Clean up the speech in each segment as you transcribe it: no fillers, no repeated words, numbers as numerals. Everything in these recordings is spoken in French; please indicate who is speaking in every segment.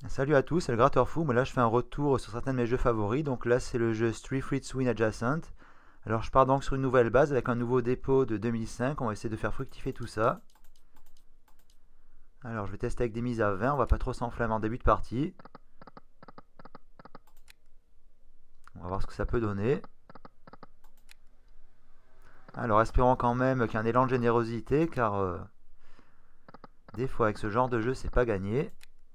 Speaker 1: Salut à tous, c'est le Gratteur Fou. Moi là je fais un retour sur certains de mes jeux favoris. Donc là c'est le jeu Street Fruits Win Adjacent. Alors je pars donc sur une nouvelle base avec un nouveau dépôt de 2005. On va essayer de faire fructifier tout ça. Alors je vais tester avec des mises à 20. On va pas trop s'enflammer en début de partie. On va voir ce que ça peut donner. Alors espérons quand même qu'il y ait un élan de générosité car des fois avec ce genre de jeu c'est pas gagné.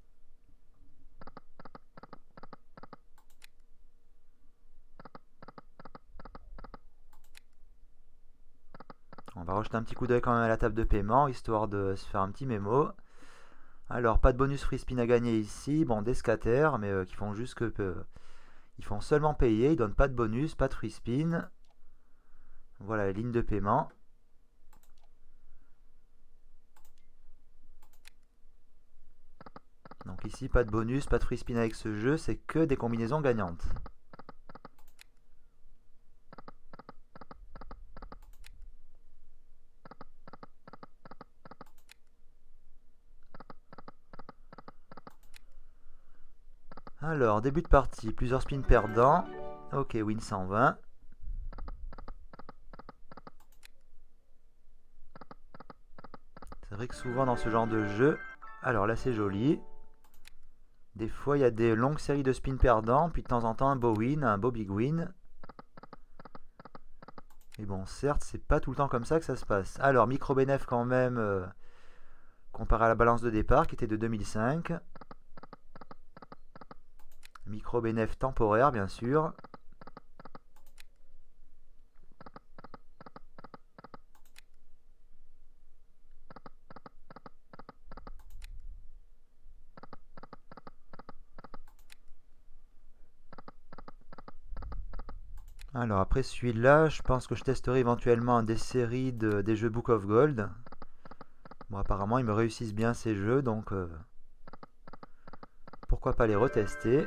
Speaker 1: On va rejeter un petit coup d'œil quand même à la table de paiement histoire de se faire un petit mémo. Alors pas de bonus free spin à gagner ici. Bon des scatters mais qui font juste que ils font seulement payer, ils donnent pas de bonus, pas de free spin. Voilà la ligne de paiement. Donc ici pas de bonus, pas de free spin avec ce jeu, c'est que des combinaisons gagnantes. Alors début de partie, plusieurs spins perdants. Ok, win 120. C'est vrai que souvent dans ce genre de jeu, alors là c'est joli. Des fois il y a des longues séries de spins perdants, puis de temps en temps un beau win, un beau big win. Mais bon, certes, c'est pas tout le temps comme ça que ça se passe. Alors, micro-bénéf quand même, comparé à la balance de départ qui était de 2005. Micro-bénéf temporaire, bien sûr. Alors après celui-là, je pense que je testerai éventuellement des séries des jeux Book of Gold. Bon, apparemment, ils me réussissent bien ces jeux, donc pourquoi pas les retester.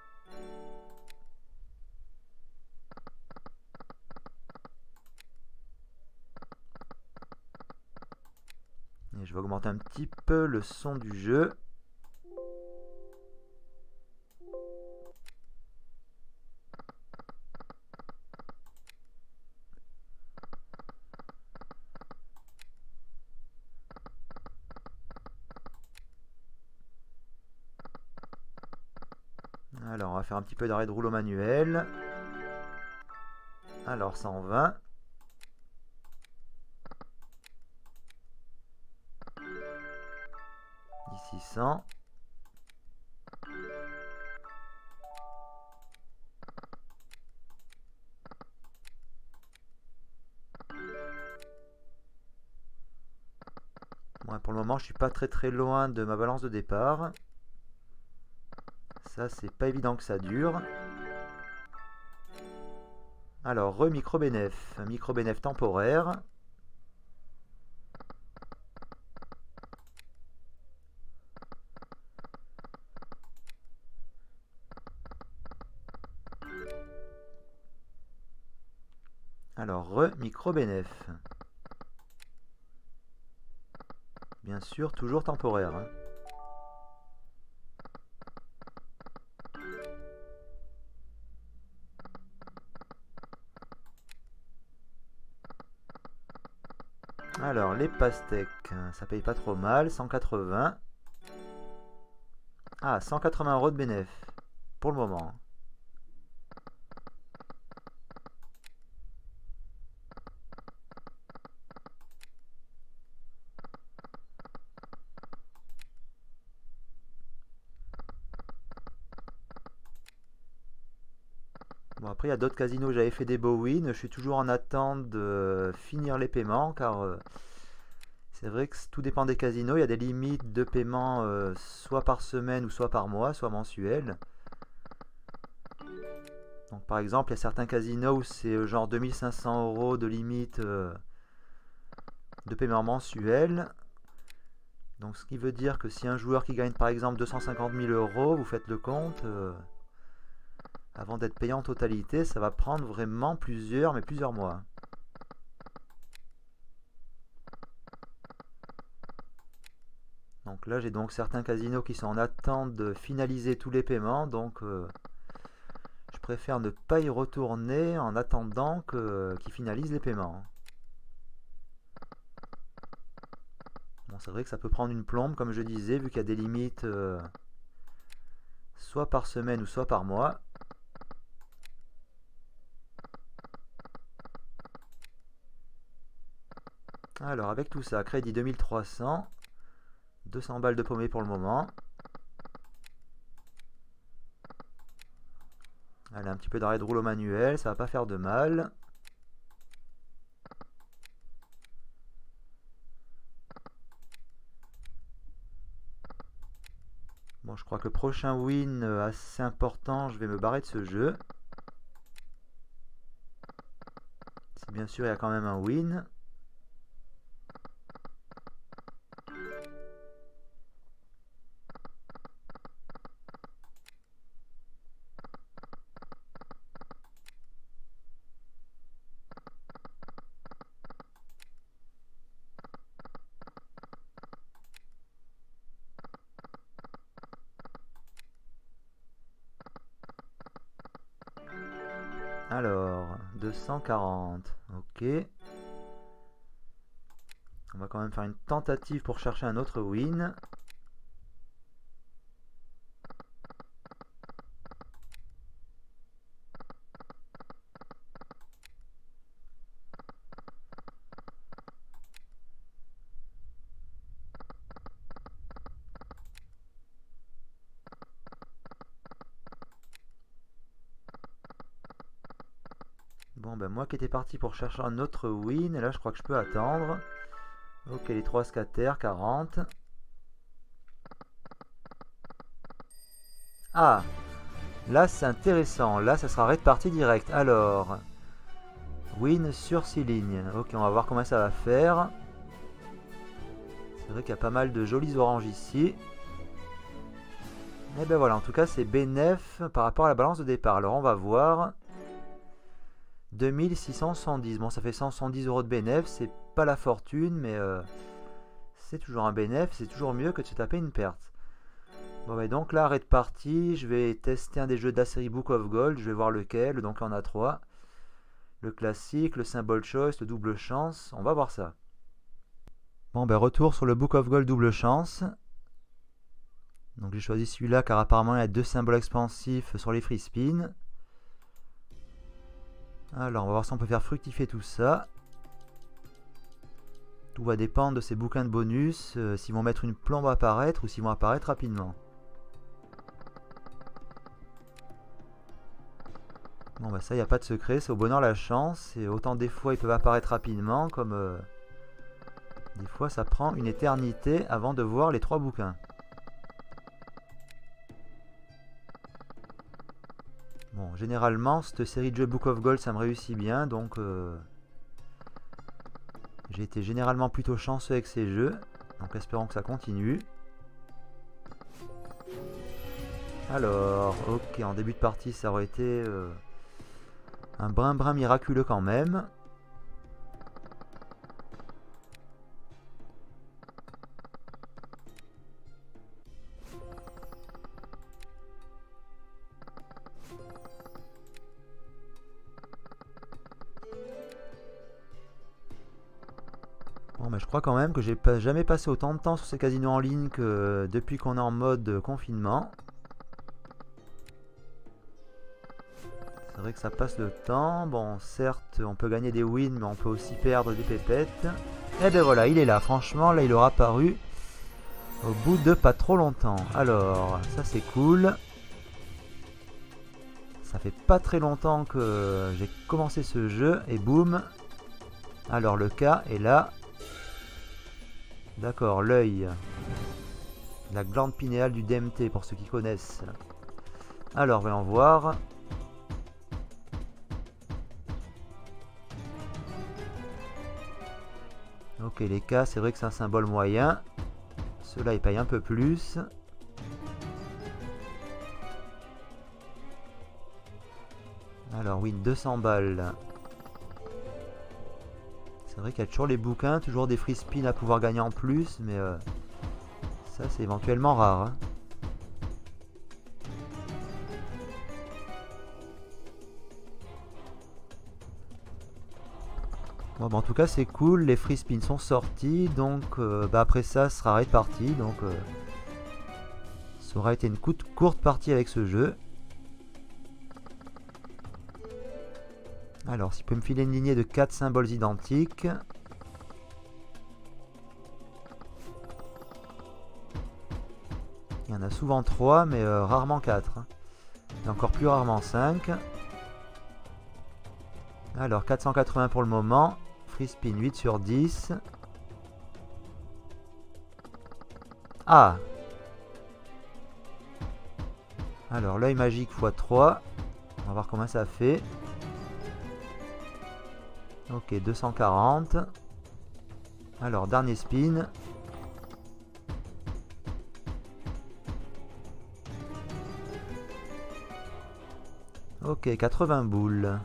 Speaker 1: Et je vais augmenter un petit peu le son du jeu. Alors, on va faire un petit peu d'arrêt de rouleau manuel. Alors, 120. 600. Bon, pour le moment, je suis pas très loin de ma balance de départ. Ça, c'est pas évident que ça dure. Alors, micro-bénéf. Micro-bénéf temporaire. Alors, micro-bénéf. Bien sûr, toujours temporaire. Hein. Alors, les pastèques, ça paye pas trop mal. 180. Ah, 180 euros de bénéf. Pour le moment. Bon, après, il y a d'autres casinos où j'avais fait des beaux wins. Je suis toujours en attente de finir les paiements car c'est vrai que tout dépend des casinos. Il y a des limites de paiement soit par semaine ou soit par mois, soit mensuel. Donc, par exemple, il y a certains casinos où c'est genre 2500 euros de limite de paiement mensuel. Donc, ce qui veut dire que si un joueur qui gagne par exemple 250 000 euros, vous faites le compte, avant d'être payé en totalité, ça va prendre vraiment plusieurs mois. Donc là j'ai donc certains casinos qui sont en attente de finaliser tous les paiements, donc je préfère ne pas y retourner en attendant qu'ils finalisent les paiements. Bon, c'est vrai que ça peut prendre une plombe, comme je disais, vu qu'il y a des limites soit par semaine ou soit par mois. Alors avec tout ça, crédit 2300, 200 balles de paumé pour le moment. Allez, un petit peu d'arrêt de rouleau manuel, ça va pas faire de mal. Bon, je crois que le prochain win assez important, je vais me barrer de ce jeu. Si bien sûr il y a quand même un win. Alors, 240, ok. On va quand même faire une tentative pour chercher un autre win. Bon, ben moi qui étais parti pour chercher un autre win, et là je crois que je peux attendre. Ok, les 3 scatter, 40. Ah, là c'est intéressant, là ça sera raid party direct. Alors, win sur 6 lignes. Ok, on va voir comment ça va faire. C'est vrai qu'il y a pas mal de jolis oranges ici. Et ben voilà, en tout cas c'est bénéf par rapport à la balance de départ. Alors on va voir. 2670, bon ça fait 170 € de bénéf, c'est pas la fortune, mais c'est toujours un bénéf, c'est toujours mieux que de se taper une perte. Bon bah donc là, arrêt de partie, je vais tester un des jeux de la série Book of Gold, je vais voir lequel, donc on a 3. Le classique, le symbole choice, le double chance, on va voir ça. Bon ben retour sur le Book of Gold double chance. Donc j'ai choisi celui-là car apparemment il y a 2 symboles expansifs sur les free spins. Alors, on va voir si on peut faire fructifier tout ça. Tout va dépendre de ces bouquins de bonus, s'ils vont mettre une plombe à apparaître ou s'ils vont apparaître rapidement. Bon bah ça, il n'y a pas de secret, c'est au bonheur la chance. Et autant des fois ils peuvent apparaître rapidement, comme des fois ça prend une éternité avant de voir les 3 bouquins. Bon, généralement, cette série de jeux Book of Gold, ça me réussit bien, donc j'ai été généralement plutôt chanceux avec ces jeux, donc espérons que ça continue. Alors, ok, en début de partie, ça aurait été un brin miraculeux quand même. Bon, mais je crois quand même que j'ai jamais passé autant de temps sur ces casinos en ligne que depuis qu'on est en mode confinement. C'est vrai que ça passe le temps. Bon, certes, on peut gagner des wins, mais on peut aussi perdre des pépettes. Et ben voilà, il est là. Franchement, là, il aura apparu au bout de pas trop longtemps. Alors, ça c'est cool. Ça fait pas très longtemps que j'ai commencé ce jeu et boum. Alors le cas est là. D'accord, l'œil. La glande pinéale du DMT pour ceux qui connaissent. Alors, voyons voir. Ok, les cas, c'est vrai que c'est un symbole moyen. Ceux-là, ils payent un peu plus. Alors, oui, 200 balles. C'est vrai qu'il y a toujours les bouquins, toujours des free spins à pouvoir gagner en plus, mais Ça c'est éventuellement rare. Hein. Bon, bah, en tout cas c'est cool, les free spins sont sortis, donc après ça ce sera raid party, donc ça aura été une courte partie avec ce jeu. Alors s'il peut me filer une lignée de 4 symboles identiques. Il y en a souvent 3 mais rarement 4. Hein. Et encore plus rarement 5. Alors 480 pour le moment. Free spin 8 sur 10. Ah! Alors l'œil magique x3. On va voir comment ça fait. Ok, 240. Alors dernier spin. Ok, 80 boules.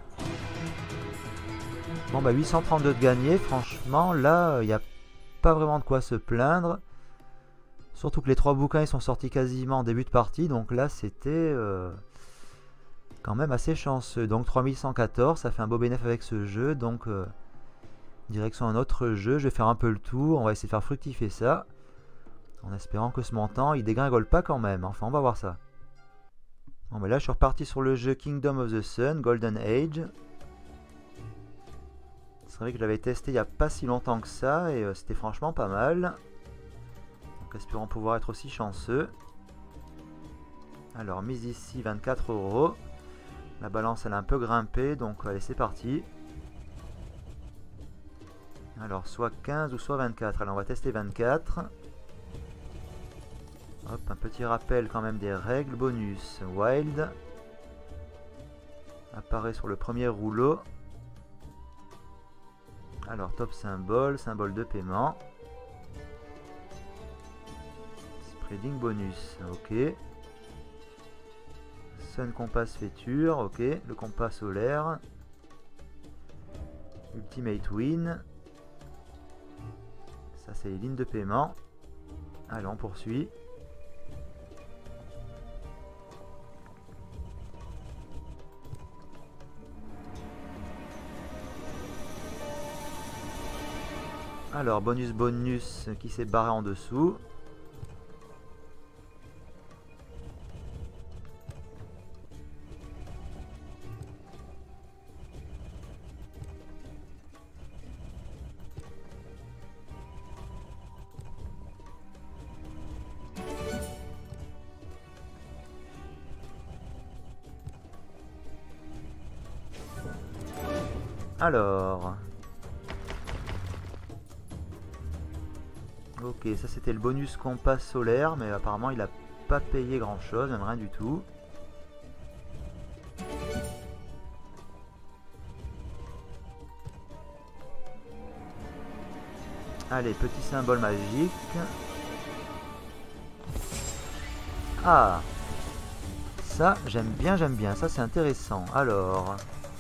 Speaker 1: Bon bah 832 de gagné, franchement là il n'y a pas vraiment de quoi se plaindre. Surtout que les 3 bouquins ils sont sortis quasiment en début de partie, donc là c'était quand même assez chanceux. Donc 3114, ça fait un beau bénéfice avec ce jeu, donc direction un autre jeu, je vais faire un peu le tour, on va essayer de faire fructifier ça. En espérant que ce montant il dégringole pas quand même, enfin on va voir ça. Bon bah là je suis reparti sur le jeu Kingdom of the Sun, Golden Age. C'est vrai que je l'avais testé il n'y a pas si longtemps que ça et c'était franchement pas mal. Donc espérons pouvoir être aussi chanceux. Alors mise ici 24 €. La balance elle a un peu grimpé donc allez c'est parti. Alors soit 15 ou soit 24. Alors on va tester 24. Hop, un petit rappel quand même des règles. Bonus Wild. Apparaît sur le premier rouleau. Alors top symbole, symbole de paiement. Spreading bonus, ok. Sun compass féture, ok. Le compas solaire. Ultimate win. Ça c'est les lignes de paiement. Allez on poursuit. Alors, bonus qui s'est barré en dessous. Alors... Ok, ça c'était le bonus compas solaire, mais apparemment il a pas payé grand chose, même rien du tout. Allez, petit symbole magique. Ah, ça j'aime bien, ça c'est intéressant. Alors,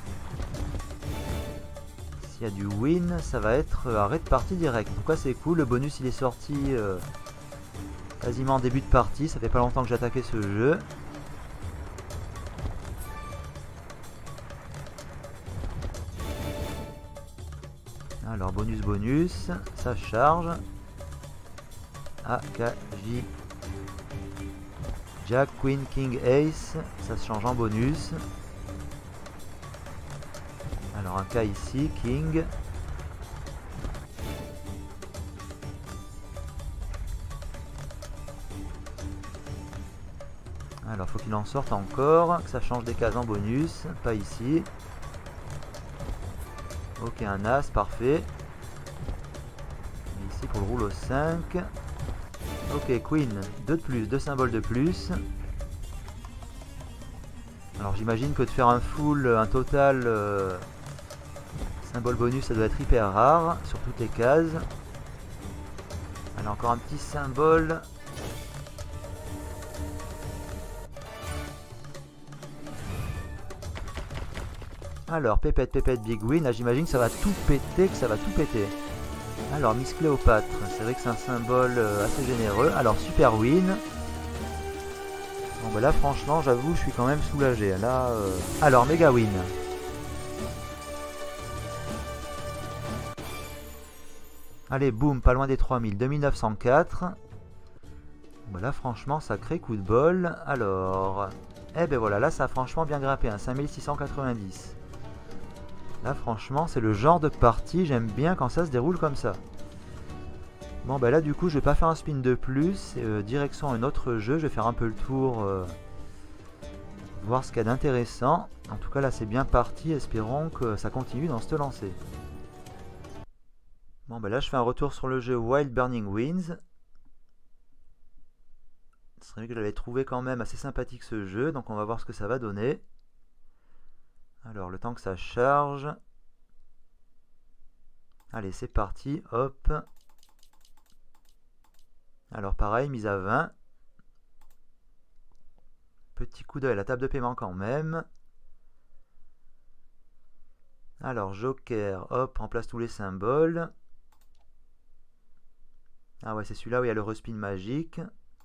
Speaker 1: s'il y a du win, ça va être arrêt de partie direct. Pourquoi c'est cool, le bonus il est sorti quasiment en début de partie, ça fait pas longtemps que j'ai attaqué ce jeu. Alors bonus, ça charge. AKJ Jack, Queen, King, Ace, ça se change en bonus. Alors un cas ici, King. Alors faut qu'il en sorte encore, que ça change des cases en bonus, pas ici. Ok, un As, parfait. Et ici pour le rouleau 5. Ok, Queen, 2 de plus, 2 symboles de plus. Alors j'imagine que de faire un full, un total symbole bonus, ça doit être hyper rare sur toutes les cases. Alors encore un petit symbole. Alors pépette, big win. Là j'imagine que ça va tout péter, Alors Miss Cléopâtre, c'est vrai que c'est un symbole assez généreux. Alors Super Win. Bon bah là franchement j'avoue je suis quand même soulagé. Là, alors Mega Win. Allez boum, pas loin des 3000. 2904. Bon, là franchement sacré coup de bol. Alors, eh ben voilà, là ça a franchement bien grimpé, hein, 5690. Là franchement c'est le genre de partie, j'aime bien quand ça se déroule comme ça. Bon bah là du coup je vais pas faire un spin de plus, direction un autre jeu, je vais faire un peu le tour, voir ce qu'il y a d'intéressant. En tout cas là c'est bien parti, espérons que ça continue dans ce lancer. Bon bah là je fais un retour sur le jeu Wild Burning Winds. C'est vrai que je l'avais trouvé quand même assez sympathique ce jeu, donc on va voir ce que ça va donner. Alors le temps que ça charge. Allez c'est parti, hop. Alors pareil, mise à 20. Petit coup d'œil à la table de paiement quand même. Alors Joker, hop, remplace tous les symboles. Ah ouais, c'est celui-là où il y a le respin magique.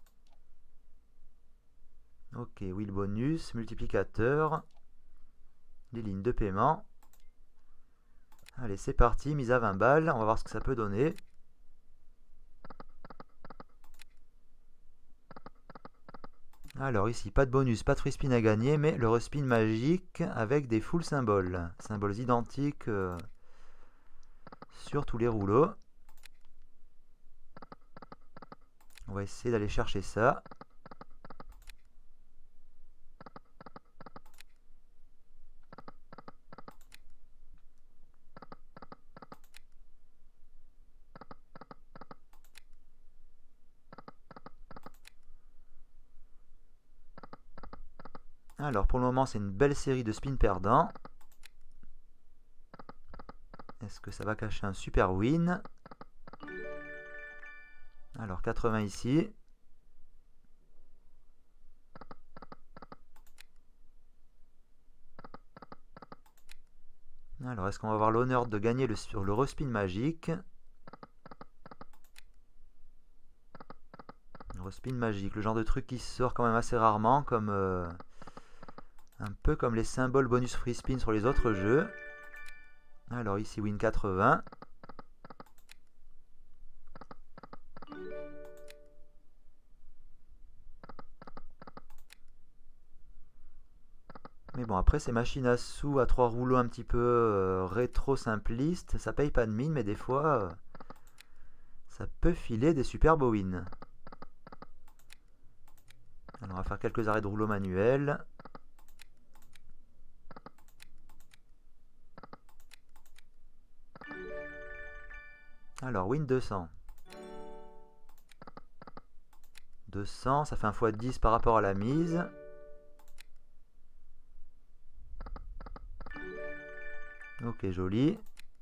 Speaker 1: Ok, wheel bonus, multiplicateur. Les lignes de paiement. Allez, c'est parti, mise à 20 balles. On va voir ce que ça peut donner. Alors ici, pas de bonus, pas de free spin à gagner, mais le respin magique avec des full symboles. Symboles identiques sur tous les rouleaux. On va essayer d'aller chercher ça. Alors pour le moment c'est une belle série de spins perdants. Est-ce que ça va cacher un super win? Alors 80 ici. Alors est-ce qu'on va avoir l'honneur de gagner sur le respin magique? Le respin magique, le genre de truc qui sort quand même assez rarement, comme un peu comme les symboles bonus free spin sur les autres jeux. Alors ici win 80. Mais bon, après ces machines à sous à 3 rouleaux un petit peu rétro simplistes, ça paye pas de mine, mais des fois ça peut filer des super beaux wins. Alors on va faire quelques arrêts de rouleau manuels. Alors win 200. 200, ça fait un x10 par rapport à la mise. Ok, joli.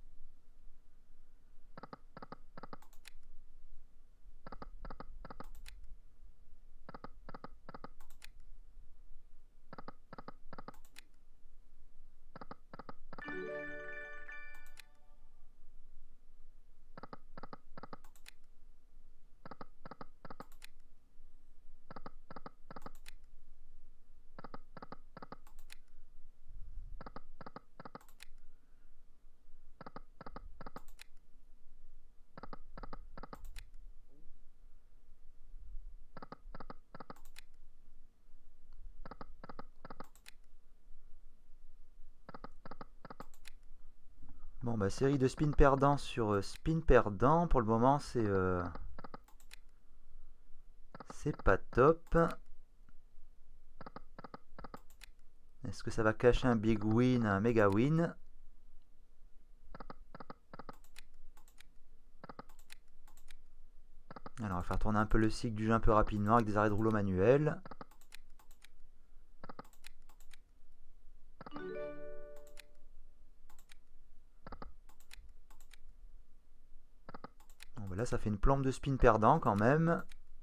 Speaker 1: Bon bah série de spin perdants sur spin perdant. Pour le moment c'est pas top. Est-ce que ça va cacher un big win, un méga win? Alors on va faire tourner un peu le cycle du jeu un peu rapidement avec des arrêts de rouleau manuels. Bon, bah là ça fait une plombe de spin perdant quand même.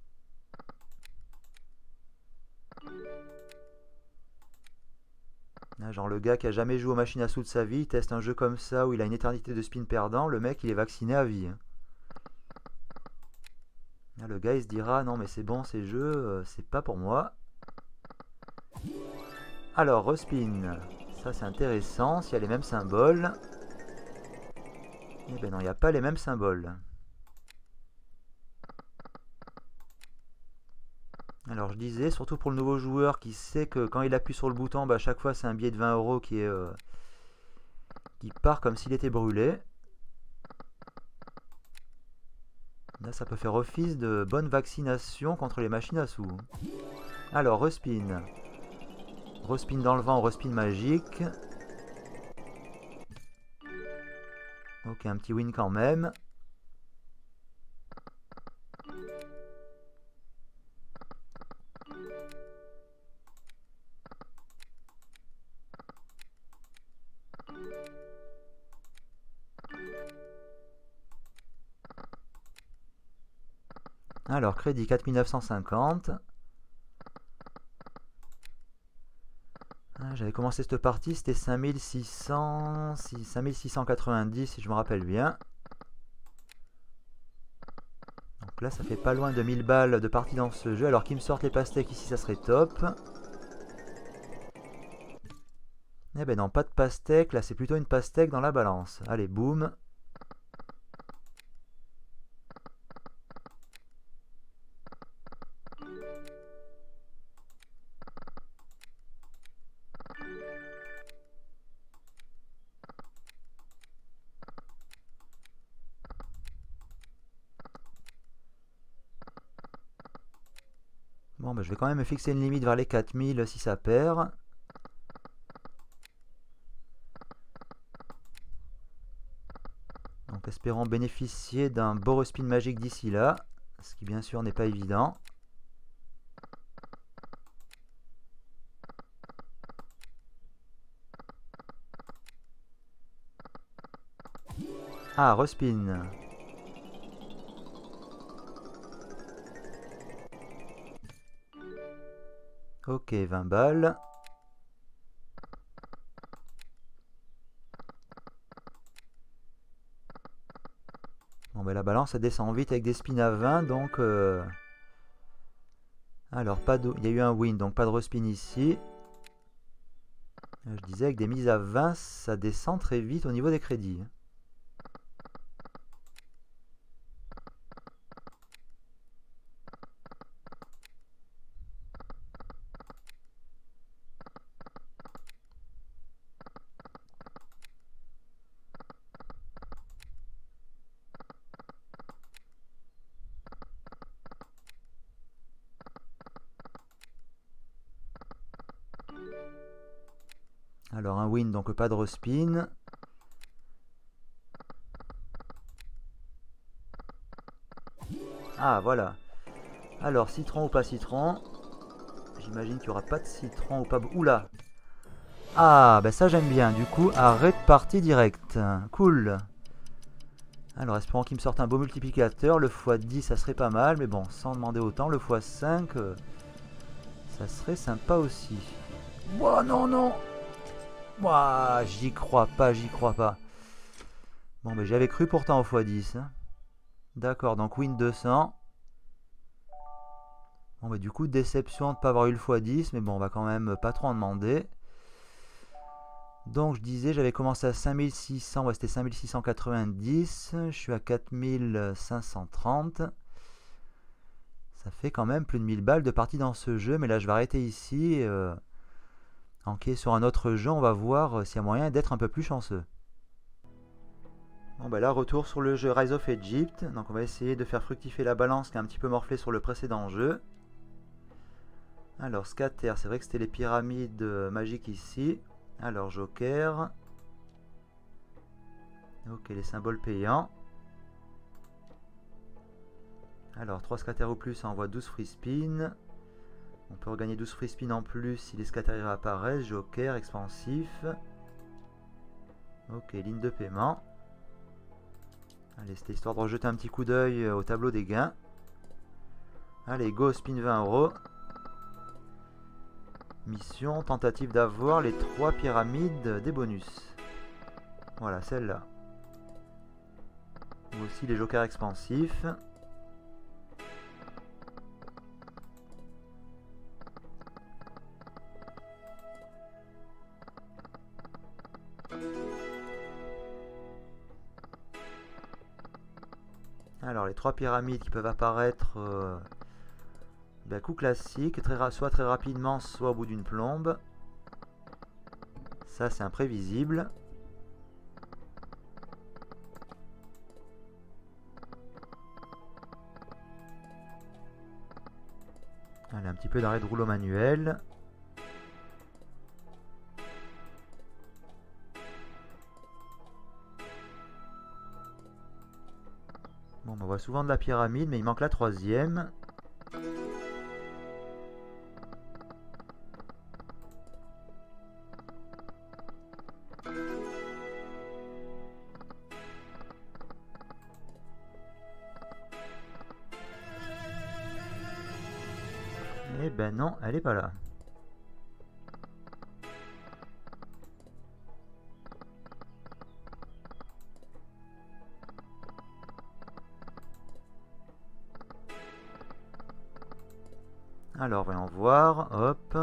Speaker 1: Là, genre le gars qui a jamais joué aux machines à sous de sa vie, il teste un jeu comme ça où il a une éternité de spin perdant, le mec il est vacciné à vie. Là, le gars il se dira non mais c'est bon ces jeux, c'est pas pour moi. Alors respin, ça c'est intéressant, s'il y a les mêmes symboles. Eh ben non, il n'y a pas les mêmes symboles. Alors je disais, surtout pour le nouveau joueur qui sait que quand il appuie sur le bouton, bah, à chaque fois c'est un billet de 20 € qui part comme s'il était brûlé. Là ça peut faire office de bonne vaccination contre les machines à sous. Alors respin. Respin dans le vent, respin magique. Ok, un petit win quand même. Alors, crédit 4950. J'avais commencé cette partie, c'était 5690 si je me rappelle bien. Donc là, ça fait pas loin de 1000 balles de partie dans ce jeu. Alors qu'ils me sortent les pastèques ici, ça serait top. Eh ben non, pas de pastèque. Là, c'est plutôt une pastèque dans la balance. Allez, boum. Bon, ben, je vais quand même me fixer une limite vers les 4000 si ça perd. Donc espérons bénéficier d'un beau respin magique d'ici là. Ce qui bien sûr n'est pas évident. Ah, respin. Ok, 20 balles. Bon, ben la balance elle descend vite avec des spins à 20, donc... Alors, pas de... il y a eu un win, donc pas de respin ici. Je disais, avec des mises à 20, ça descend très vite au niveau des crédits. Alors un win, donc pas de respin. Ah voilà. Alors citron ou pas citron. J'imagine qu'il n'y aura pas de citron ou pas... Oula. Ah ben ça j'aime bien. Du coup arrêt de partie direct. Cool. Alors espérons qu'il me sorte un beau multiplicateur. Le x10 ça serait pas mal. Mais bon, sans demander autant, le x5 ça serait sympa aussi. Ouah non non. Ouah, j'y crois pas, j'y crois pas. Bon, mais j'avais cru pourtant au x10. Hein. D'accord, donc win 200. Bon, mais du coup, déception de ne pas avoir eu le x10. Mais bon, on va quand même pas trop en demander. Donc, je disais, j'avais commencé à 5600. Ouais, c'était 5690. Je suis à 4530. Ça fait quand même plus de 1000 balles de partie dans ce jeu. Mais là, je vais arrêter ici. Enquêter sur un autre jeu, on va voir s'il y a moyen d'être un peu plus chanceux. Bon bah là, retour sur le jeu Rise of Egypt. Donc on va essayer de faire fructifier la balance qui a un petit peu morflé sur le précédent jeu. Alors scatter, c'est vrai que c'était les pyramides magiques ici. Alors joker. Ok, les symboles payants. Alors 3 scatter ou plus, ça envoie 12 free spin. On peut regagner 12 free spin en plus si les scatter apparaissent. Joker, expansif. Ok, ligne de paiement. Allez, c'était histoire de rejeter un petit coup d'œil au tableau des gains. Allez, go, spin 20 €. Mission, tentative d'avoir les 3 pyramides des bonus. Voilà, celle-là. Ou aussi les jokers expansifs. Alors les 3 pyramides qui peuvent apparaître coup classique, soit très rapidement, soit au bout d'une plombe. Ça c'est imprévisible. Allez, un petit peu d'arrêt de rouleau manuel. Bon, on voit souvent de la pyramide, mais il manque la 3e. Eh ben non, elle est pas là. Alors, voyons voir. Hop.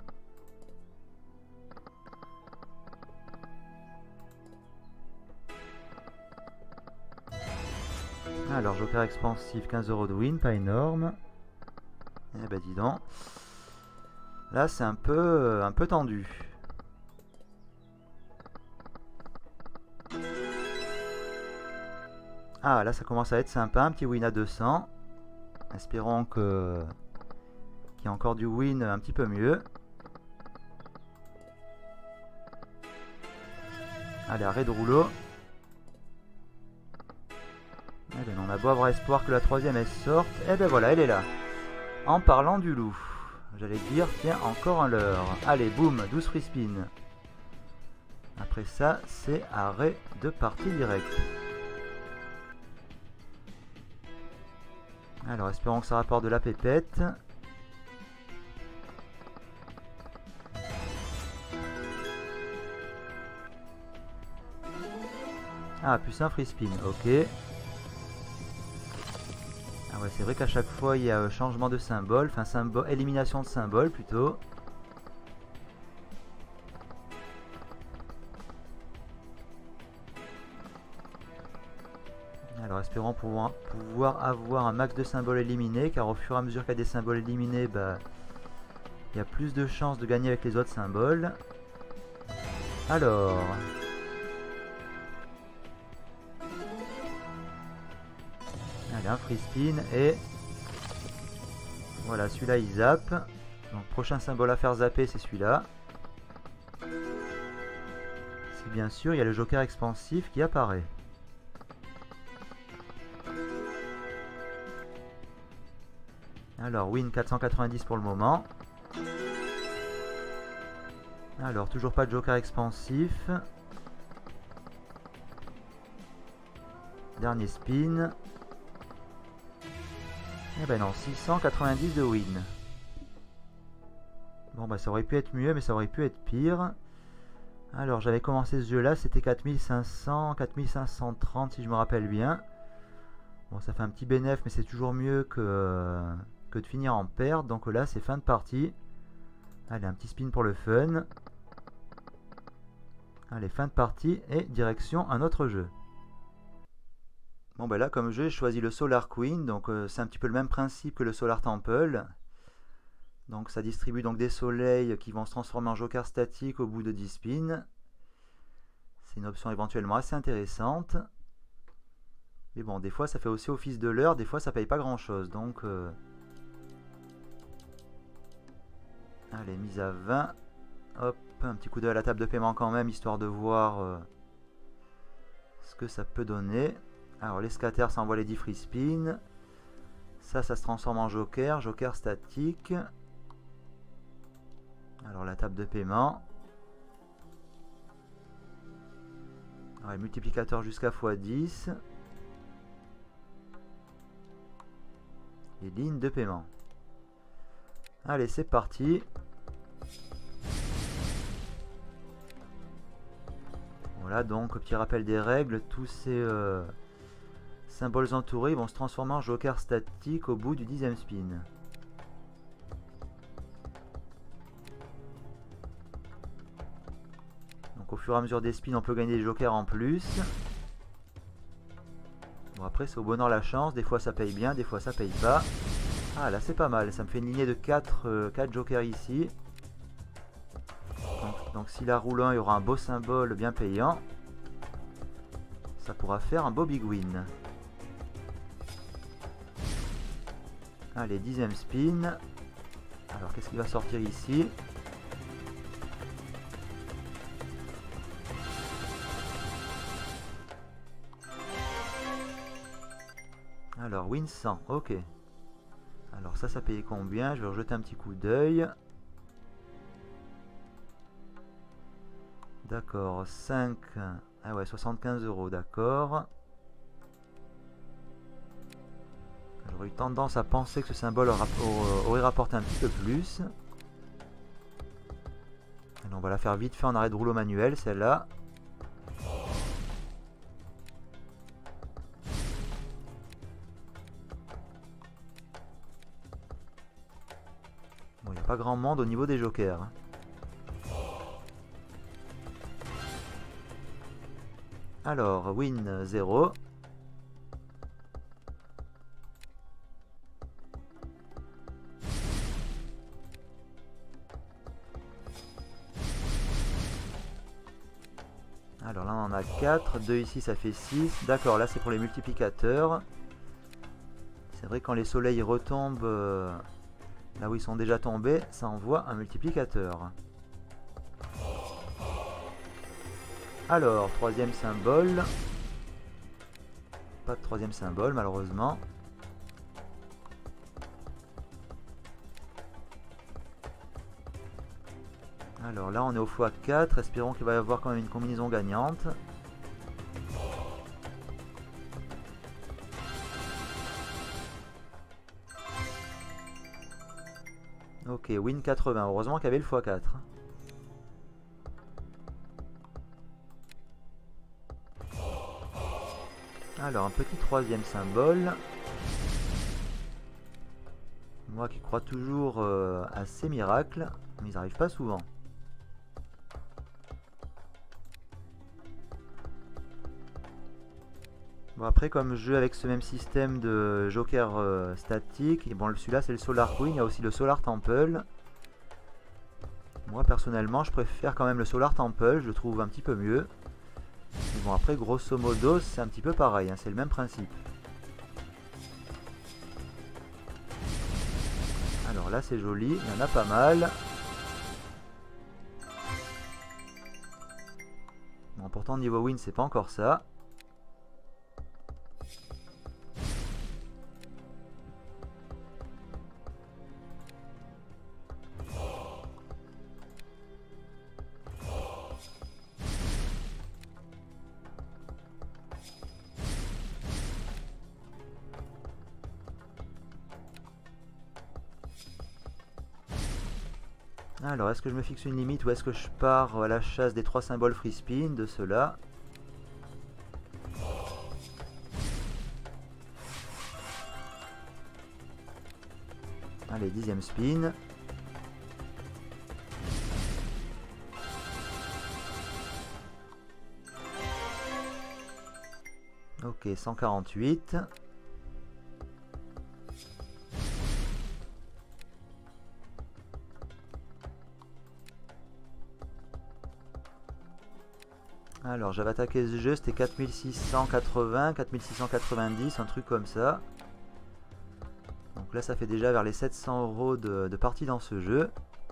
Speaker 1: Alors, joker expansif, 15 € de win, pas énorme. Eh ben dis donc. Là, c'est un peu tendu. Ah, là, ça commence à être sympa. Un petit win à 200. Espérons que qu'il y ait encore du win un petit peu mieux. Allez, arrêt de rouleau. Eh ben, on a beau avoir espoir que la 3e elle sorte. Eh ben voilà, elle est là. En parlant du loup. J'allais dire, tiens, encore un leurre. Allez, boum, 12 free spin. Après ça, c'est arrêt de partie direct. Alors, espérons que ça rapporte de la pépette. Ah, plus un free spin, ok. Ah ouais, c'est vrai qu'à chaque fois, il y a changement de symbole. Enfin, élimination de symbole, plutôt. Alors espérons pouvoir avoir un max de symboles éliminés, car au fur et à mesure qu'il y a des symboles éliminés, il y a plus de chances de gagner avec les autres symboles. Alors... Allez, un free spin et... Voilà, celui-là il zappe. Donc prochain symbole à faire zapper, c'est celui-là. Si bien sûr, il y a le joker expansif qui apparaît. Alors, win 490 pour le moment. Alors, toujours pas de joker expansif. Dernier spin. Eh ben non, 690 de win. Bon, bah ça aurait pu être mieux, mais ça aurait pu être pire. Alors, j'avais commencé ce jeu-là, c'était 4500, 4530 si je me rappelle bien. Bon, ça fait un petit bénéf, mais c'est toujours mieux que de finir en perte. Donc là, c'est fin de partie. Allez, un petit spin pour le fun. Allez, fin de partie et direction un autre jeu. Bon, ben là, comme jeu, j'ai choisi le Solar Queen. Donc, c'est un petit peu le même principe que le Solar Temple. Donc, ça distribue donc des soleils qui vont se transformer en joker statique au bout de 10 spins. C'est une option éventuellement assez intéressante. Mais bon, des fois, ça fait aussi office de leurre. Des fois, ça paye pas grand-chose. Donc... Allez, mise à 20. Hop, un petit coup d'œil à la table de paiement quand même, histoire de voir ce que ça peut donner. Alors, les scatters, ça envoie les 10 free spin. Ça se transforme en joker, joker statique. Alors, la table de paiement. Alors, les multiplicateurs jusqu'à x10. Les lignes de paiement. Allez, c'est parti. Voilà, donc, petit rappel des règles, tous ces symboles entourés vont se transformer en joker statique au bout du 10e spin. Donc Donc au fur et à mesure des spins, on peut gagner des jokers en plus. Bon, après c'est au bonheur la chance, des fois ça paye bien, des fois ça paye pas. Ah là c'est pas mal, ça me fait une lignée de 4 jokers ici. Donc si la roule 1, il y aura un beau symbole bien payant. Ça pourra faire un beau big win. Allez, 10e spin. Alors qu'est-ce qui va sortir ici? Alors win 100, ok. Alors ça payait combien? Je vais rejeter un petit coup d'œil. D'accord, 5. Ah ouais, 75 €, d'accord. J'aurais eu tendance à penser que ce symbole aurait rapporté un petit peu plus. Alors on va la faire vite fait en arrêt de rouleau manuel, celle-là. Bon, il n'y a pas grand monde au niveau des jokers. Alors, win 0. Alors là on en a 4, 2 ici ça fait 6. D'accord, là c'est pour les multiplicateurs. C'est vrai que quand les soleils retombent là où ils sont déjà tombés, ça envoie un multiplicateur. Alors, troisième symbole. Pas de troisième symbole malheureusement. Alors là on est au x4, espérons qu'il va y avoir quand même une combinaison gagnante. Ok, win 80, heureusement qu'il y avait le x4. Alors un petit troisième symbole. Moi qui crois toujours à ces miracles, mais ils n'arrivent pas souvent. Bon après comme jeu avec ce même système de joker statique, et bon celui-là c'est le Solar Queen, il y a aussi le Solar Temple. Moi personnellement je préfère quand même le Solar Temple, je le trouve un petit peu mieux. Mais bon après grosso modo c'est un petit peu pareil, hein, c'est le même principe. Alors là c'est joli, il y en a pas mal. Bon pourtant niveau win c'est pas encore ça. Alors, est-ce que je me fixe une limite ou est-ce que je pars à la chasse des 3 symboles free spin de ceux-là? Allez, 10e spin. Ok, 148. Alors j'avais attaqué ce jeu, c'était 4680, 4690, un truc comme ça. Donc là ça fait déjà vers les 700 € de partie dans ce jeu.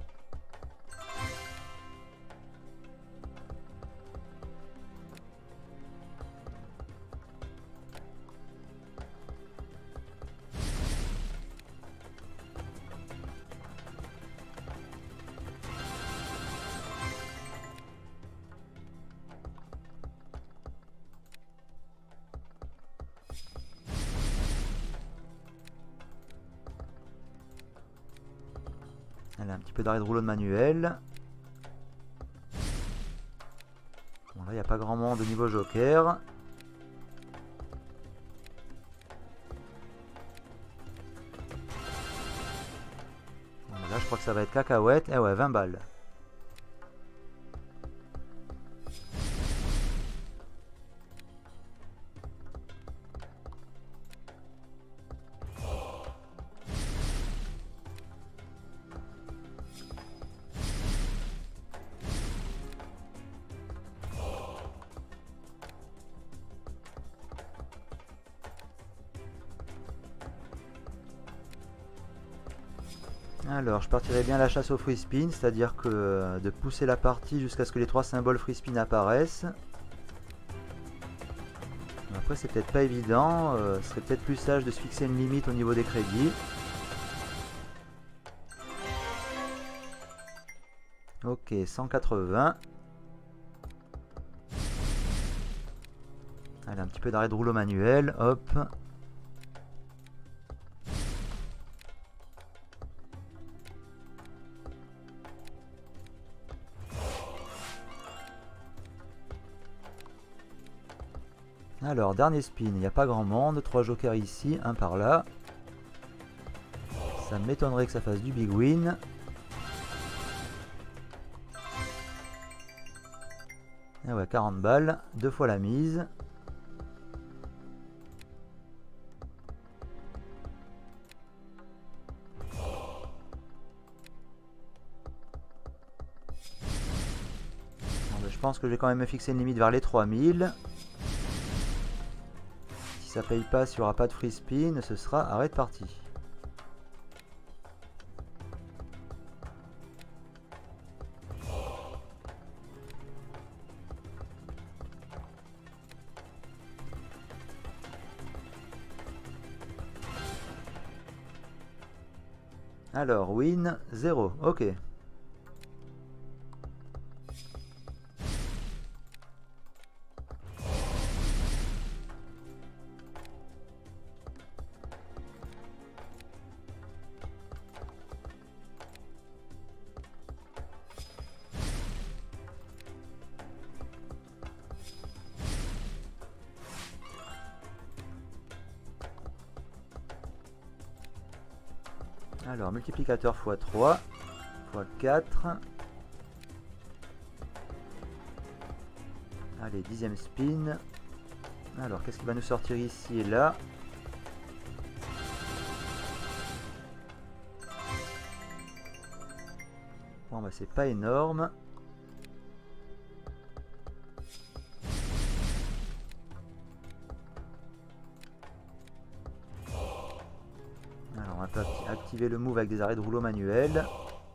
Speaker 1: Allez, un petit peu d'arrêt de rouleau de manuel. Bon là il n'y a pas grand monde au niveau joker. Bon, là je crois que ça va être cacahuète. Eh ouais, 20 balles. Alors, je partirai bien à la chasse au free spin, c'est-à-dire que de pousser la partie jusqu'à ce que les 3 symboles free spin apparaissent. Après, c'est peut-être pas évident, ce serait peut-être plus sage de se fixer une limite au niveau des crédits. Ok, 180. Allez, un petit peu d'arrêt de rouleau manuel, hop. Alors, dernier spin, il n'y a pas grand monde, 3 jokers ici, un par là. Ça m'étonnerait que ça fasse du big win. Ah ouais, 40 balles, 2 fois la mise. Bon, ben, je pense que je vais quand même me fixer une limite vers les 3000. Si ça paye pas, s'il n'y aura pas de free spin, ce sera arrêt de partie. Alors, win, 0, ok. Alors, multiplicateur x3, x4. Allez, 10e spin. Alors, qu'est-ce qui va nous sortir ici et là? Bon, bah, c'est pas énorme. Alors, on va activer le move avec des arrêts de rouleau manuel.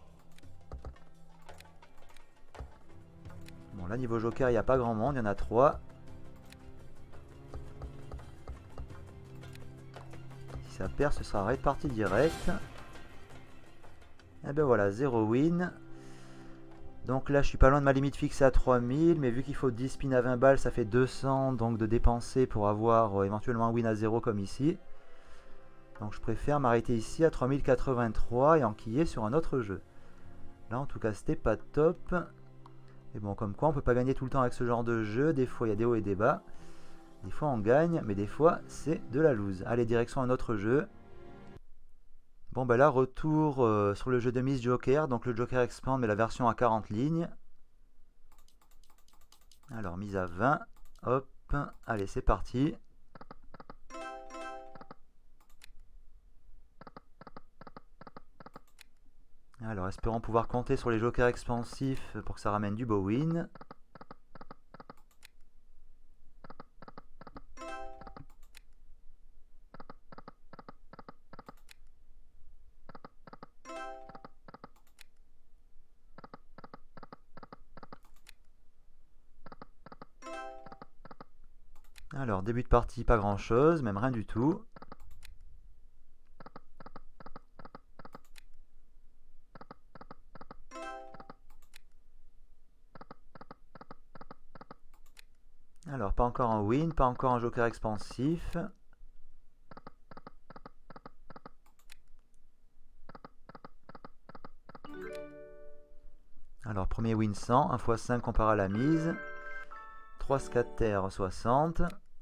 Speaker 1: Bon, là, niveau joker, il n'y a pas grand monde, il y en a 3. Si ça perd, ce sera arrêt de partie direct. Et ben voilà, 0 win. Donc là, je suis pas loin de ma limite fixée à 3000, mais vu qu'il faut 10 spins à 20 balles, ça fait 200 donc de dépenser pour avoir éventuellement un win à 0 comme ici. Donc je préfère m'arrêter ici à 3083 et enquiller sur un autre jeu. Là, en tout cas, c'était pas top. Et bon, comme quoi, on peut pas gagner tout le temps avec ce genre de jeu. Des fois, il y a des hauts et des bas. Des fois, on gagne, mais des fois, c'est de la loose. Allez, direction un autre jeu. Bon, ben là, retour sur le jeu de mise Joker. Donc le Joker Expand, mais la version à 40 lignes. Alors, mise à 20. Hop. Allez, c'est parti. Alors, espérons pouvoir compter sur les jokers expansifs pour que ça ramène du beau win. Alors, début de partie, pas grand chose, même rien du tout. Alors, pas encore un win, pas encore un joker expansif. Alors, premier win 100, 1 x 5 comparé à la mise. 3 scatter 60.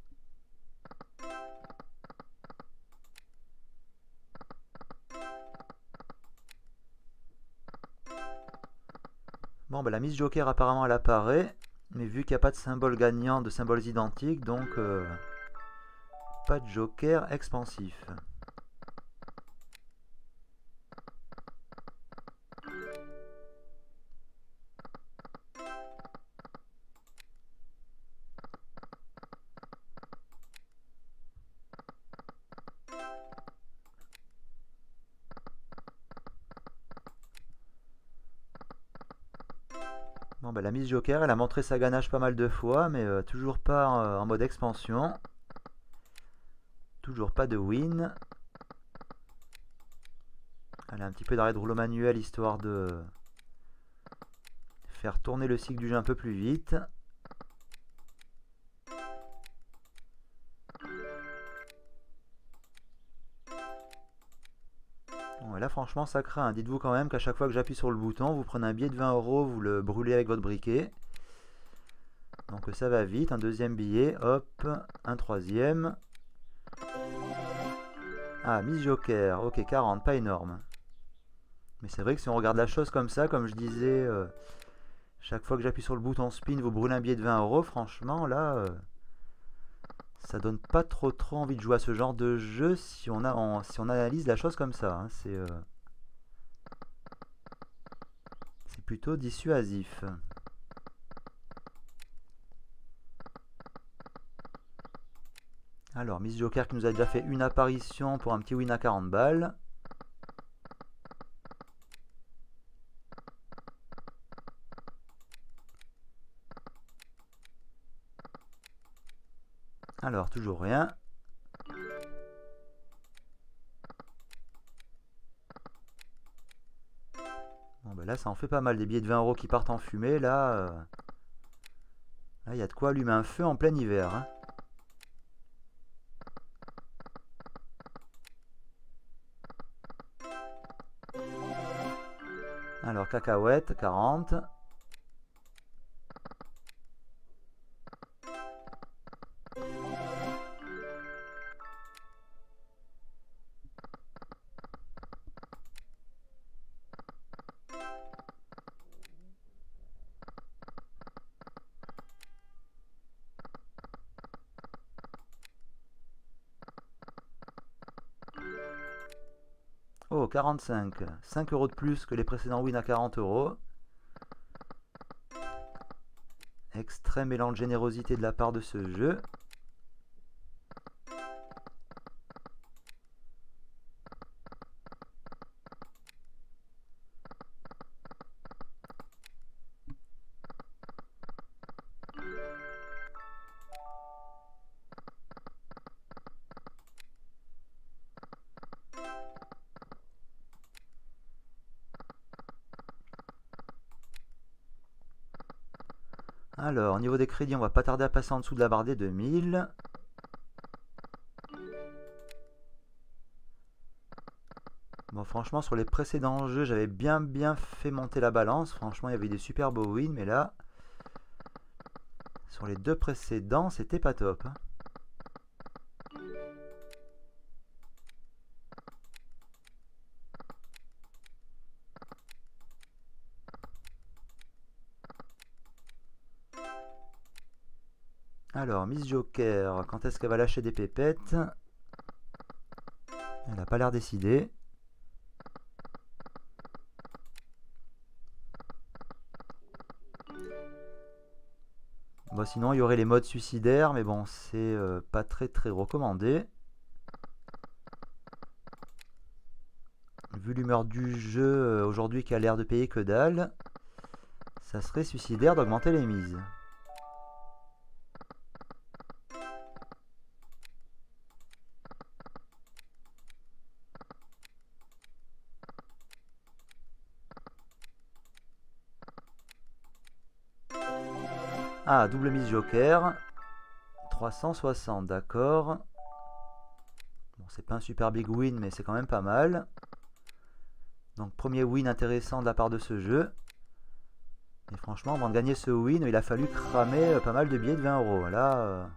Speaker 1: Bon, ben, la mise joker apparemment elle apparaît, mais vu qu'il n'y a pas de symbole gagnant, de symboles identiques, donc pas de joker expansif. Bon, bah, la mise joker, elle a montré sa ganache pas mal de fois, mais toujours pas en mode expansion. Toujours pas de win. Elle a un petit peu d'arrêt de rouleau manuel histoire de faire tourner le cycle du jeu un peu plus vite. Bon, et là franchement ça craint. Dites-vous quand même qu'à chaque fois que j'appuie sur le bouton, vous prenez un billet de 20 euros, vous le brûlez avec votre briquet. Donc ça va vite. Un deuxième billet, hop, un troisième. Ah, mise joker, ok, 40, pas énorme. Mais c'est vrai que si on regarde la chose comme ça, comme je disais, chaque fois que j'appuie sur le bouton spin, vous brûlez un billet de 20 euros. Franchement, là, ça donne pas trop envie de jouer à ce genre de jeu si si on analyse la chose comme ça. Hein. C'est plutôt dissuasif. Alors, Miss Joker qui nous a déjà fait une apparition pour un petit win à 40 balles. Alors, toujours rien. Bon, ben là, ça en fait pas mal. Des billets de 20 euros qui partent en fumée. Là, il y a de quoi allumer un feu en plein hiver. Hein. Alors, cacahuète, 40. Oh, 45. 5 euros de plus que les précédents wins à 40 euros. Extrême élan de générosité de la part de ce jeu. Alors, au niveau des crédits, on va pas tarder à passer en dessous de la barre des 2000. Bon, franchement, sur les précédents jeux, j'avais bien fait monter la balance. Franchement, il y avait des super beaux wins, mais là, sur les deux précédents, c'était pas top. Hein. Alors, Miss Joker, quand est-ce qu'elle va lâcher des pépettes? Elle n'a pas l'air décidée. Bon, sinon, il y aurait les modes suicidaires, mais bon, c'est pas très recommandé. Vu l'humeur du jeu aujourd'hui qui a l'air de payer que dalle, ça serait suicidaire d'augmenter les mises. Ah, double mise joker. 360, d'accord. Bon, c'est pas un super big win, mais c'est quand même pas mal. Donc, premier win intéressant de la part de ce jeu. Et franchement, avant de gagner ce win, il a fallu cramer pas mal de billets de 20 euros. Là,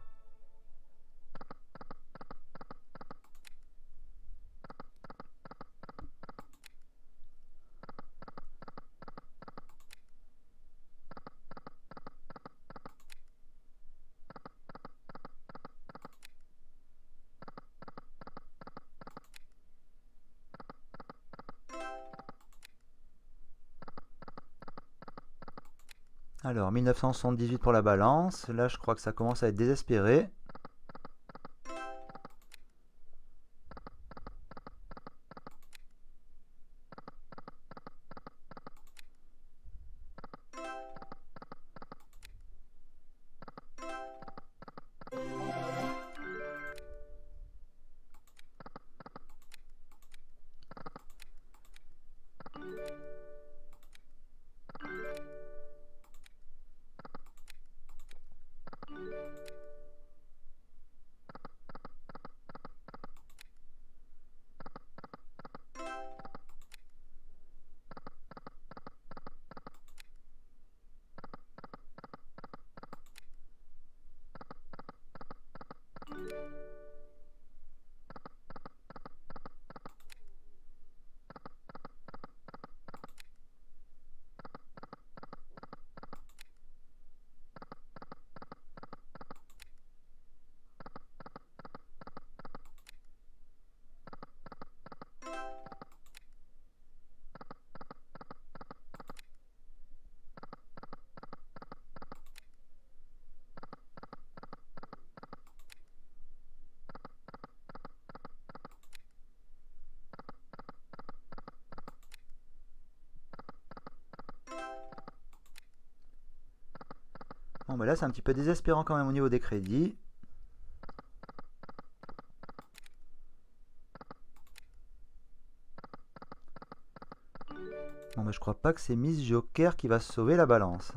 Speaker 1: alors, 1978 pour la balance. Là, je crois que ça commence à être désespéré. Bon, bah là, c'est un petit peu désespérant quand même au niveau des crédits. Bon, bah je crois pas que c'est Miss Joker qui va sauver la balance.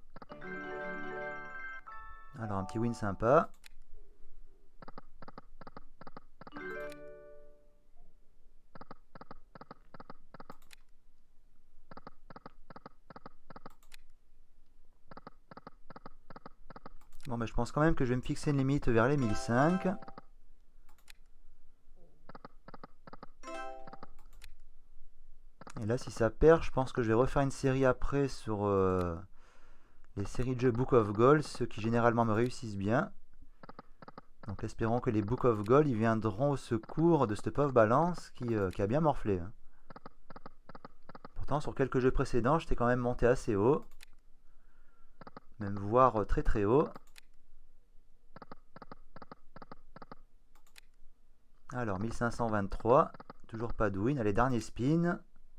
Speaker 1: Alors, un petit win sympa. Bon, bah je pense quand même que je vais me fixer une limite vers les 1005. Et là, si ça perd, je pense que je vais refaire une série après sur les séries de jeux Book of Gold, ceux qui généralement me réussissent bien. Donc espérons que les Book of Gold ils viendront au secours de cette pauvre balance qui a bien morflé. Pourtant, sur quelques jeux précédents, j'étais quand même monté assez haut. Même voire très très haut. Alors, 1523. Toujours pas de win. Allez, dernier spin.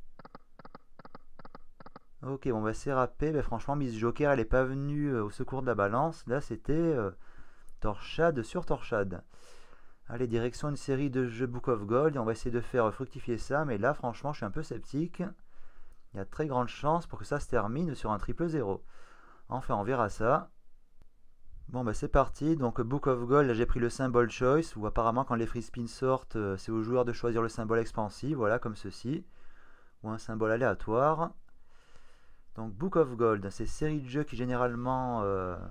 Speaker 1: Ok, bon, bah c'est râpé. Bah, franchement, Miss Joker, elle n'est pas venue au secours de la balance. Là, c'était torchade sur torchade. Allez, direction une série de jeux Book of Gold. Et on va essayer de faire fructifier ça. Mais là, franchement, je suis un peu sceptique. Il y a de très grandes chances pour que ça se termine sur un triple 0. Enfin, on verra ça. Bon, bah c'est parti. Donc, Book of Gold, là j'ai pris le symbole choice. Où apparemment, quand les free spins sortent, c'est au joueur de choisir le symbole expansif. Voilà, comme ceci. Ou un symbole aléatoire. Donc, Book of Gold, c'est séries de jeux qui généralement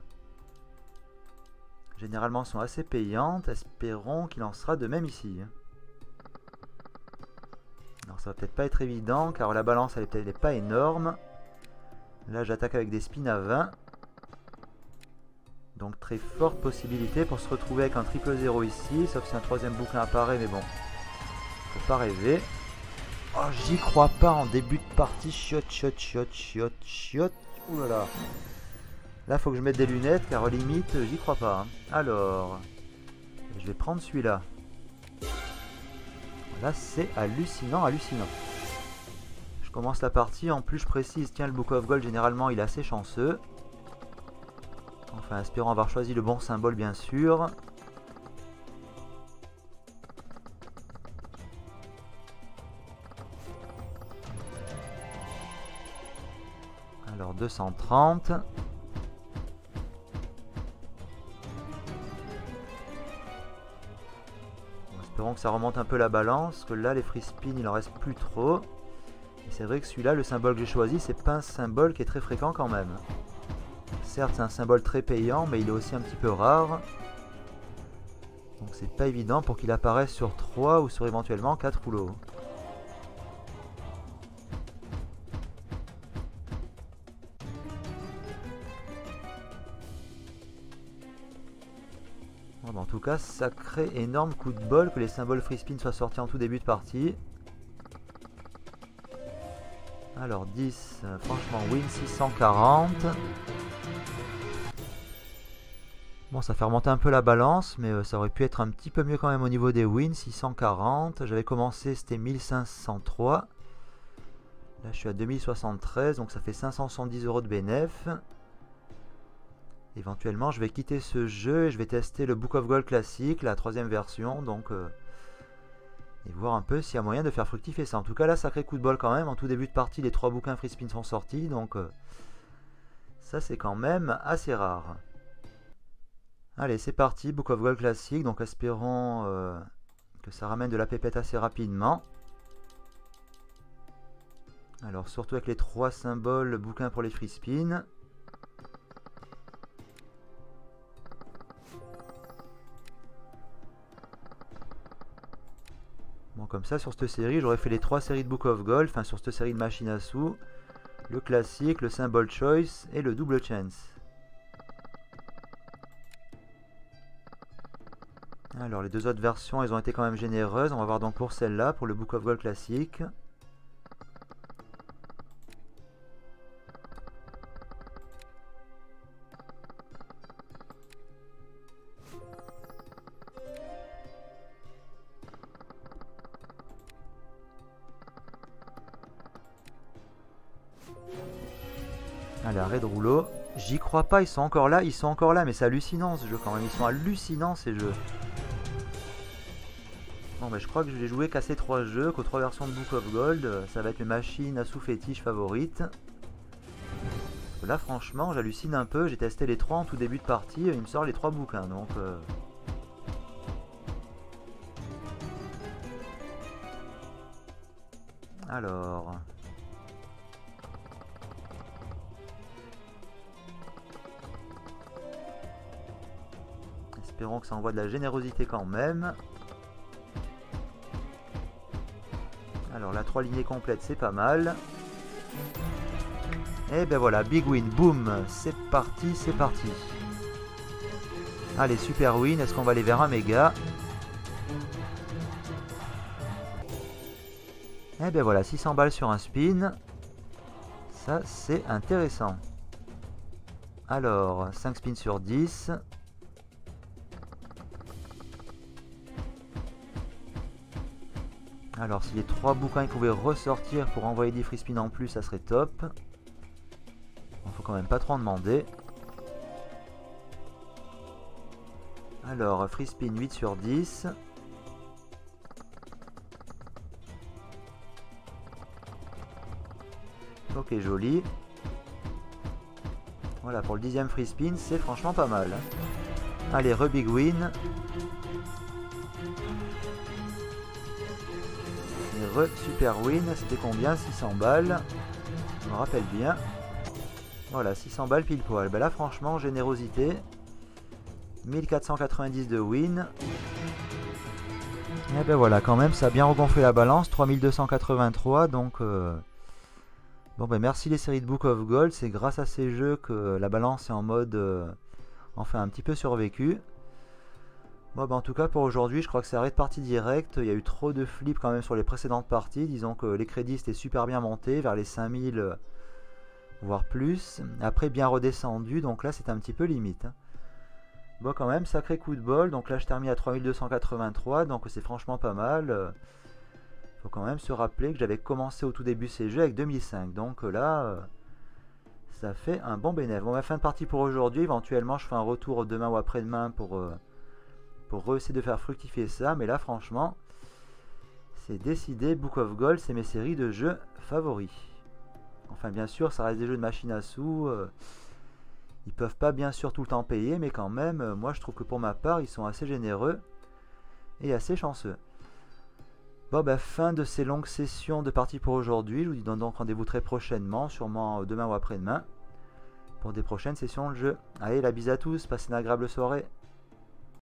Speaker 1: sont assez payantes. Espérons qu'il en sera de même ici. Alors, ça va peut-être pas être évident, car la balance, elle n'est pas énorme. Là, j'attaque avec des spins à 20. Donc très forte possibilité pour se retrouver avec un triple 0 ici, sauf si un troisième bouquin apparaît, mais bon, faut pas rêver. Oh, j'y crois pas en début de partie, chiotte, chiotte, chiotte, chiotte, chiotte. Ouh là là. Là, faut que je mette des lunettes, car limite, j'y crois pas. Hein. Alors, je vais prendre celui-là. Là, c'est hallucinant, hallucinant. Je commence la partie, en plus je précise, tiens, le Book of Gold, généralement, il est assez chanceux. Enfin, espérons avoir choisi le bon symbole, bien sûr. Alors, 230. Espérons que ça remonte un peu la balance, que là, les free spins, il en reste plus trop. Et c'est vrai que celui-là, le symbole que j'ai choisi, c'est pas un symbole qui est très fréquent quand même. Certes, c'est un symbole très payant, mais il est aussi un petit peu rare. Donc c'est pas évident pour qu'il apparaisse sur 3 ou sur éventuellement 4 rouleaux. Bon, en tout cas, sacré énorme coup de bol que les symboles free spin soient sortis en tout début de partie. Alors 10, franchement win 640. Bon, ça fait remonter un peu la balance, mais ça aurait pu être un petit peu mieux quand même au niveau des wins. 640, j'avais commencé, c'était 1503. Là, je suis à 2073, donc ça fait 570 € de bénéf. Éventuellement, je vais quitter ce jeu et je vais tester le Book of Gold classique, la troisième version, donc et voir un peu s'il y a moyen de faire fructifier ça. En tout cas, là, sacré coup de bol quand même. En tout début de partie, les 3 bouquins free spin sont sortis, donc ça, c'est quand même assez rare. Allez, c'est parti, Book of Gold classique, donc espérons que ça ramène de la pépette assez rapidement. Alors, surtout avec les 3 symboles bouquins pour les free spin. Bon, comme ça, sur cette série, j'aurais fait les 3 séries de Book of Gold, enfin sur cette série de machines à sous. Le classique, le symbole choice et le double chance. Alors, les 2 autres versions, elles ont été quand même généreuses. On va voir donc pour celle-là, pour le Book of Gold classique. Allez, arrêt de rouleau. J'y crois pas, ils sont encore là, mais c'est hallucinant ce jeu quand même, ils sont hallucinants ces jeux. Bon bah je crois que je vais jouer qu'à ces 3 jeux, qu'aux 3 versions de Book of Gold, ça va être mes machines à sous-fétiche favorites. Là franchement j'hallucine un peu, j'ai testé les 3 en tout début de partie, il me sort les 3 bouquins donc... Alors... Espérons que ça envoie de la générosité quand même. Alors la 3 lignées complètes c'est pas mal. Et ben voilà, big win, boum, c'est parti, c'est parti. Allez, super win, est-ce qu'on va aller vers un méga? Et ben voilà, 600 balles sur un spin. Ça c'est intéressant. Alors, 5 spins sur 10. Alors si les 3 bouquins ils pouvaient ressortir pour envoyer des free spins en plus, ça serait top. Il faut quand même pas trop en demander. Alors free spin 8 sur 10. Ok, joli. Voilà, pour le 10e free spin, c'est franchement pas mal. Allez, re-big win. Super win, c'était combien? 600 balles. Je me rappelle bien. Voilà, 600 balles pile poil. Ben là, franchement, générosité. 1490 de win. Et ben voilà, quand même, ça a bien regonflé la balance. 3283, donc... Bon ben merci les séries de Book of Gold. C'est grâce à ces jeux que la balance est en mode... enfin, un petit peu survécu. Bon bah en tout cas pour aujourd'hui je crois que c'est arrêt de partie direct, il y a eu trop de flips quand même sur les précédentes parties, disons que les crédits étaient super bien montés vers les 5000 voire plus, après bien redescendu donc là c'est un petit peu limite. Bon quand même sacré coup de bol, donc là je termine à 3283 donc c'est franchement pas mal. Faut quand même se rappeler que j'avais commencé au tout début ces jeux avec 2005 donc là ça fait un bon bénéfice. Bon bah fin de partie pour aujourd'hui, éventuellement je ferai un retour demain ou après-demain pour essayer de faire fructifier ça, mais là franchement c'est décidé, Book of Gold c'est mes séries de jeux favoris. Enfin bien sûr ça reste des jeux de machine à sous, ils peuvent pas bien sûr tout le temps payer, mais quand même moi je trouve que pour ma part ils sont assez généreux et assez chanceux. Bon bah fin de ces longues sessions de partie pour aujourd'hui, je vous dis donc rendez-vous très prochainement, sûrement demain ou après-demain, pour des prochaines sessions de jeu. Allez la bise à tous, passez une agréable soirée.